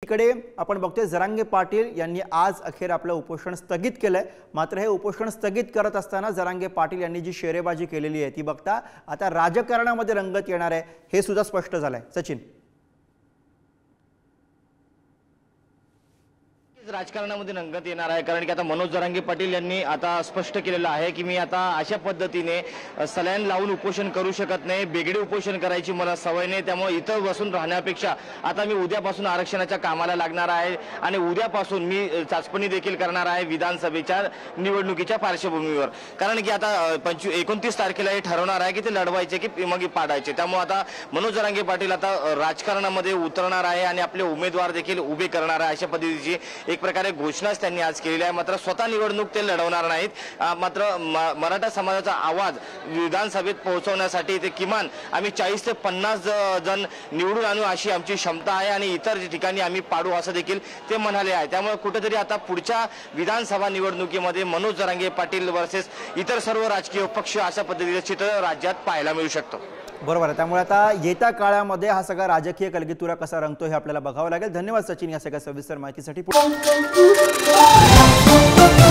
इकडे आपण बघतोय जरांगे पाटील यांनी आज अखेर आपलं उपोषण स्थगित केलंय। मात्र हे उपोषण स्थगित करत असताना जरांगे पाटील यांनी जी शेरेबाजी केलेली आहे ती बघता आता राजकारणामध्ये रंगत येणार आहे हे सुद्धा स्पष्ट झालंय। सचिन, राजकारणामध्ये रंगत येणार आहे कारण की आता मनोज जरांगे पाटील यांनी आता स्पष्ट केलेलं आहे की मी आता अशा पद्धतीने सलाईन लावून उपोषण करू शकत नाही, बेगडे उपोषण करायची मला सवय नाही, त्यामुळे इथं बसून राहण्यापेक्षा आता मी उद्यापासून आरक्षणाच्या कामाला लागणार आहे आणि उद्यापासून मी चाचपणी देखील करणार आहे विधानसभेच्या निवडणुकीच्या पार्श्वभूमीवर। कारण की आता 29 तारखेला हे ठरवणार आहे की ते लढवायचे की मग पाडायचे, त्यामुळे आता मनोज जरांगे पाटील आता राजकारणामध्ये उतरणार आहे आणि आपले उमेदवार देखील उभे करणार आहे अशा पद्धतीची एक प्रकारे घोषणाच त्यांनी आज केलेली आहे। मात्र स्वतः निवडणूक ते लढवणार नाहीत, मात्र मराठा समाजाचा आवाज विधानसभेत पोहोचवण्यासाठी ते किमान आम्ही 40 ते 50 जण निवडून आणू अशी आमची क्षमता आहे आणि इतर ठिकाणी आम्ही पाडू असं देखील ते म्हणाले आहे। त्यामुळे कुठेतरी आता पुढच्या विधानसभा निवडणुकीमध्ये मनोज जरांगे पाटील वर्सेस इतर सर्व राजकीय पक्ष अशा पद्धतीचे चित्र राज्यात पाहायला मिळू शकतो। बरोबर आहे। त्यामुळे आता येत्या काळामध्ये हा सगळा राजकीय कलगीतुरा कसा रंगतो हे आपल्याला बघावं लागेल। धन्यवाद सचिन या सगळ्या सविस्तर माहितीसाठी।